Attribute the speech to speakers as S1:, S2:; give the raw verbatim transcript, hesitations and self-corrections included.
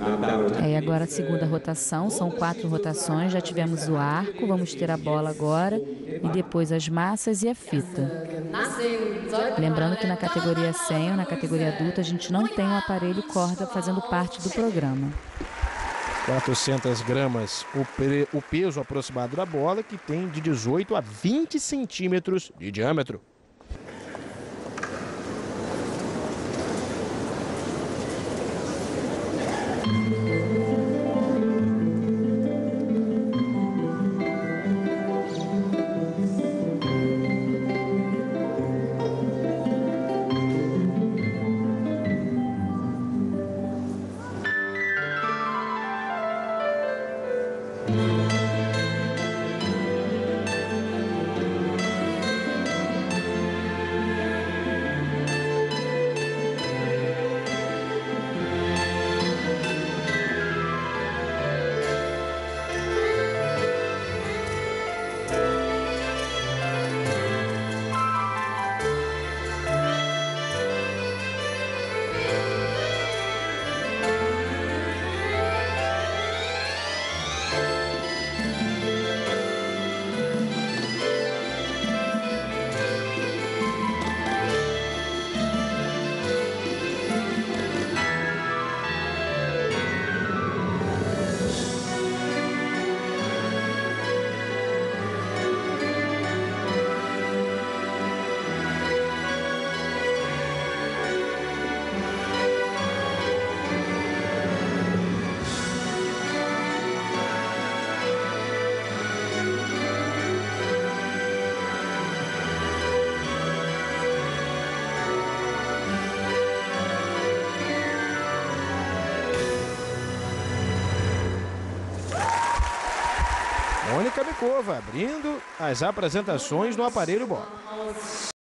S1: É, e agora a segunda rotação, são quatro rotações, já tivemos o arco, vamos ter a bola agora, e depois as massas e a fita. Lembrando que na categoria sênior, na categoria adulta, a gente não tem o aparelho corda fazendo parte do programa.
S2: quatrocentas gramas o, pre, o peso aproximado da bola, que tem de dezoito a vinte centímetros de diâmetro. Mônica Mikova abrindo as apresentações no aparelho bola.